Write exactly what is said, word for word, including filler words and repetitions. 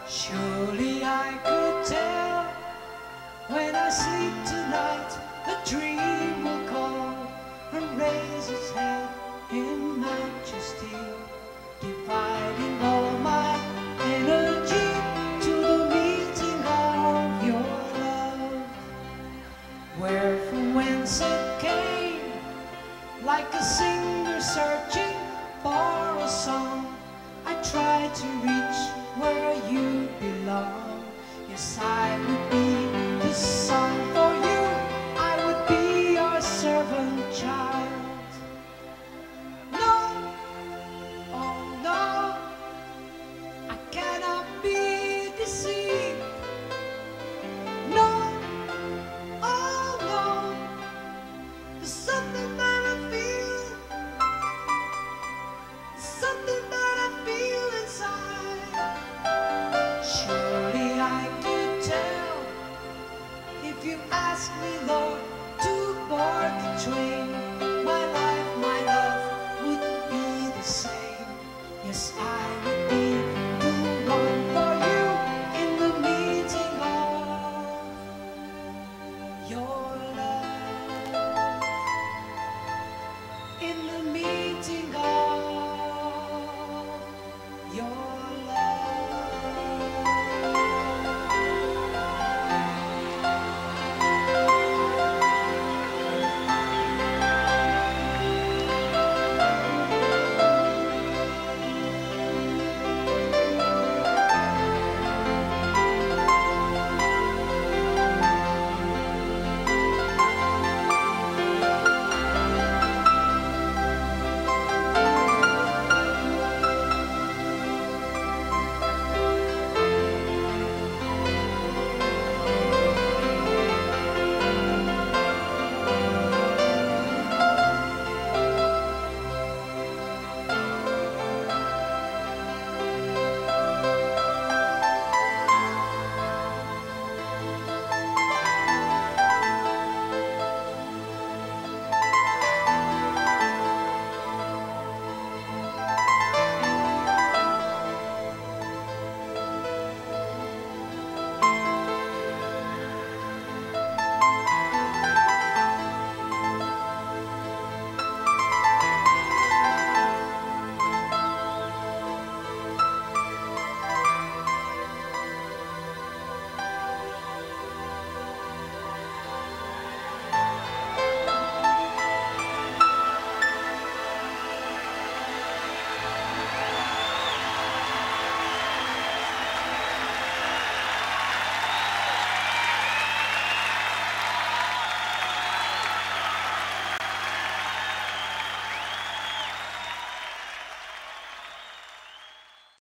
Surely I could tell when I sleep tonight, the dream will call and raise its head in majesty, dividing all my energy to the meeting of your love. Where from whence it came, like a singer searching for a song, I try to reach where you belong. Yes, I would be